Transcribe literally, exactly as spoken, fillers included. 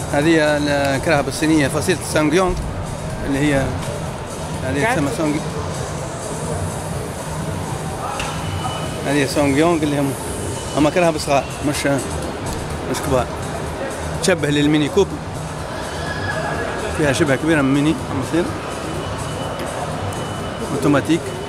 هذه الكرهبة الصينية فصيلة سانغيونغ اللي هي هذه تسمى سونغ. هذه سونغيونغ اللي هم هم كرهبة صغار مش مش كبار، تشبه للميني كوب، فيها شبه كبيرة من ميني مثلا اوتوماتيك.